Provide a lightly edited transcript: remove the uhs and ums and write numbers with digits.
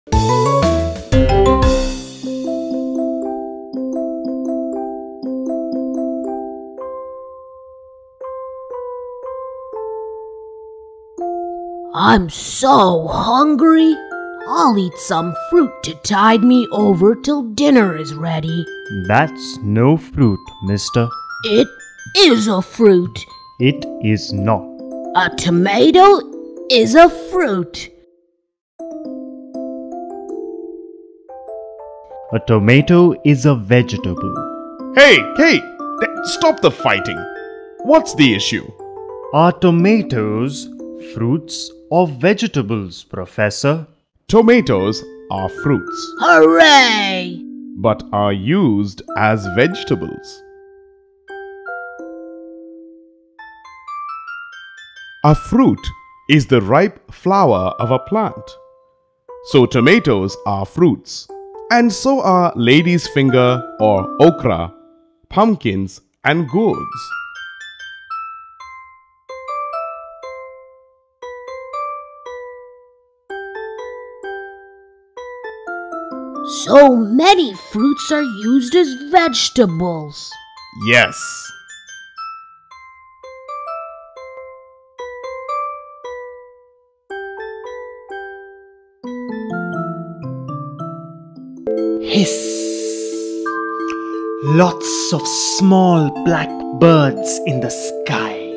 I'm so hungry. I'll eat some fruit to tide me over till dinner is ready. That's no fruit, mister. It is a fruit. It is not. A tomato is a fruit. A tomato is a vegetable. Hey, stop the fighting. What's the issue? Are tomatoes fruits or vegetables, Professor? Tomatoes are fruits, Hooray! but are used as vegetables. A fruit is the ripe flower of a plant. So tomatoes are fruits, and so are lady's finger or okra, pumpkins and gourds. So many fruits are used as vegetables. Yes. Hiss! Lots of small black birds in the sky.